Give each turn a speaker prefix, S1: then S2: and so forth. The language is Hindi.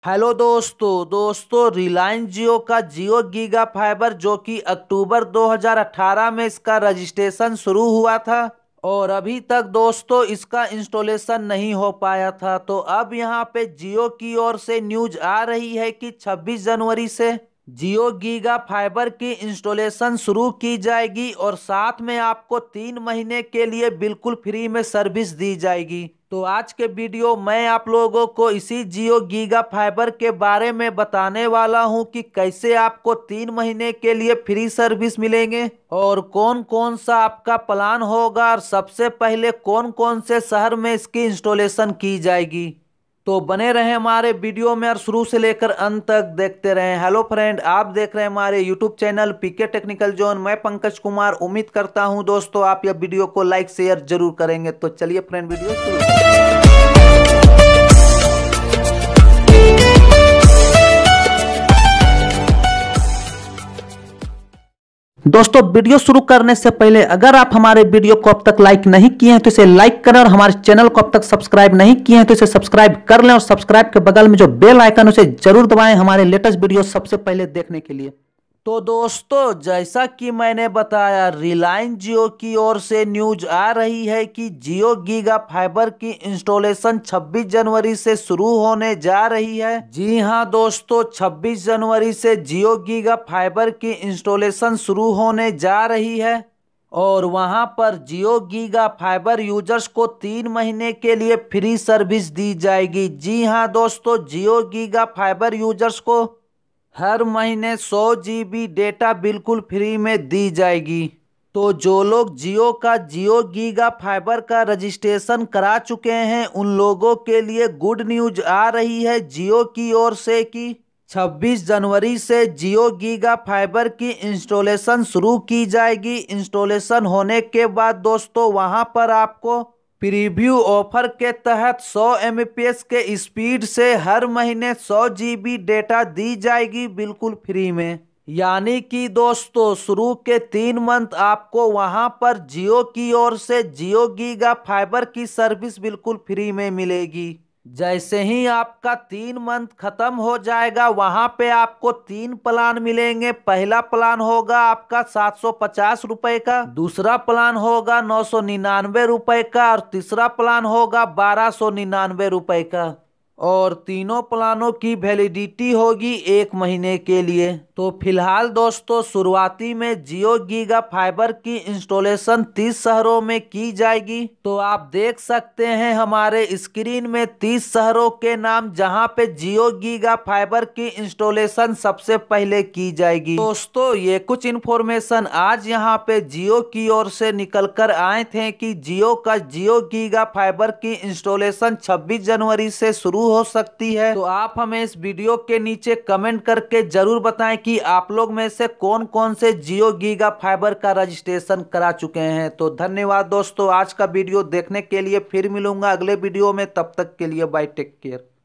S1: हेलो दोस्तों रिलायंस जियो का जियो गीगा फाइबर जो कि अक्टूबर 2018 में इसका रजिस्ट्रेशन शुरू हुआ था और अभी तक दोस्तों इसका इंस्टॉलेशन नहीं हो पाया था। तो अब यहाँ पे जियो की ओर से न्यूज आ रही है कि 26 जनवरी से जियो गीगा फाइबर की इंस्टॉलेशन शुरू की जाएगी और साथ में आपको 3 महीने के लिए बिल्कुल फ्री में सर्विस दी जाएगी। तो आज के वीडियो मैं आप लोगों को इसी जियो गीगा फाइबर के बारे में बताने वाला हूं कि कैसे आपको 3 महीने के लिए फ्री सर्विस मिलेंगे और कौन कौन सा आपका प्लान होगा और सबसे पहले कौन कौन से शहर में इसकी इंस्टॉलेशन की जाएगी। तो बने रहे हमारे वीडियो में और शुरू से लेकर अंत तक देखते रहें। हेलो फ्रेंड, आप देख रहे हैं हमारे YouTube channel PK technical zone. मैं पंकज कुमार उम्मीद करता हूं दोस्तों आप यह वीडियो को लाइक शेयर जरूर करेंगे। तो चलिए फ्रेंड वीडियो शुरू। दोस्तों वीडियो शुरू करने से पहले अगर आप हमारे वीडियो को अब तक लाइक नहीं किए हैं तो इसे लाइक करें और हमारे चैनल को अब तक सब्सक्राइब नहीं किए हैं तो इसे सब्सक्राइब कर लें और सब्सक्राइब के बगल में जो बेल आइकन उसे जरूर दबाएं हमारे लेटेस्ट वीडियो सबसे पहले देखने के लिए। तो दोस्तों जैसा कि मैंने बताया रिलायंस जियो की ओर से न्यूज आ रही है कि जियो गीगा फाइबर की इंस्टॉलेशन 26 जनवरी से शुरू होने जा रही है। जी हां दोस्तों, 26 जनवरी से जियो गीगा फाइबर की इंस्टॉलेशन शुरू होने जा रही है और वहां पर जियो गीगा फाइबर यूजर्स को 3 महीने के लिए फ्री सर्विस दी जाएगी। जी हां दोस्तों, जियो गीगा फाइबर यूजर्स को हर महीने 100 GB डेटा बिल्कुल फ्री में दी जाएगी। तो जो लोग जियो का जियो गीगा फाइबर का रजिस्ट्रेशन करा चुके हैं उन लोगों के लिए गुड न्यूज आ रही है जियो की ओर से कि 26 जनवरी से जियो गीगा फाइबर की इंस्टॉलेशन शुरू की जाएगी। इंस्टॉलेशन होने के बाद दोस्तों वहां पर आपको प्रीव्यू ऑफर के तहत 100 Mbps के स्पीड से हर महीने 100 GB डेटा दी जाएगी बिल्कुल फ्री में। यानी कि दोस्तों शुरू के 3 मंथ आपको वहां पर जियो की ओर से जियो गीगा फाइबर की सर्विस बिल्कुल फ्री में मिलेगी। जैसे ही आपका 3 मंथ खत्म हो जाएगा वहां पे आपको 3 प्लान मिलेंगे। पहला प्लान होगा आपका 750 रुपए का, दूसरा प्लान होगा 999 रुपए का और तीसरा प्लान होगा 1299 रुपए का और तीनों प्लानों की वैलिडिटी होगी 1 महीने के लिए। तो फिलहाल दोस्तों शुरुआती में जियो गीगा फाइबर की इंस्टॉलेशन 30 शहरों में की जाएगी। तो आप देख सकते हैं हमारे स्क्रीन में 30 शहरों के नाम जहां पे जियो गीगा फाइबर की इंस्टॉलेशन सबसे पहले की जाएगी। दोस्तों ये कुछ इंफॉर्मेशन आज यहां पे जियो की ओर से निकल कर आए थे कि जियो का जियो गीगा फाइबर की इंस्टॉलेशन 26 जनवरी से शुरू हो सकती है। तो आप हमें इस वीडियो के नीचे कमेंट करके जरूर बताएं कि आप लोग में से कौन कौन से जियो गीगा फाइबर का रजिस्ट्रेशन करा चुके हैं। तो धन्यवाद दोस्तों आज का वीडियो देखने के लिए। फिर मिलूंगा अगले वीडियो में, तब तक के लिए बाय, टेक केयर।